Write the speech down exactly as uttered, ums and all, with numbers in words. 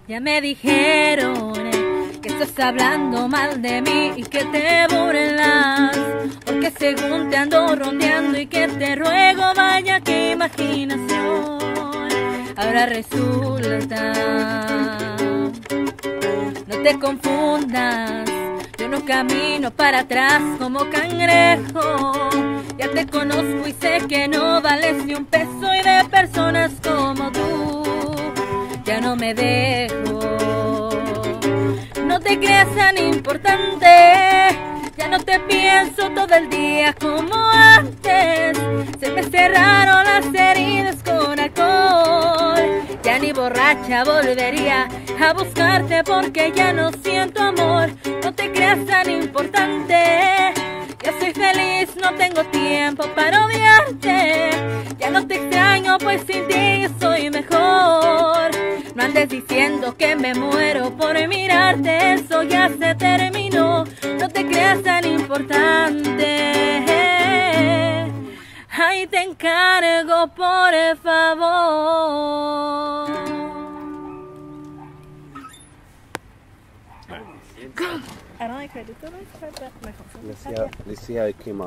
Ya me dijeron que estás hablando mal de mí y que te burlas, porque según te ando rondeando y que te ruego, vaya que imaginación. Ahora resulta, no te confundas, yo no camino para atrás como cangrejo. Ya te conozco y sé que no vales ni un peso, y de personas como tú ya no me dejo. No te creas tan importante, ya no te pienso todo el día como antes. Se me cerraron las heridas con alcohol, ya ni borracha volvería a buscarte porque ya no siento amor. No te creas tan importante, ya soy feliz, no tengo tiempo para odiarte. Ya no te extraño, pues sin ti soy mejor. No andes diciendo que me muero por mirarte, eso ya se terminó. No te creas tan importante, ay, te encargo por favor. I don't like her. This one is quite bad. Let's see how, let's see how it came out.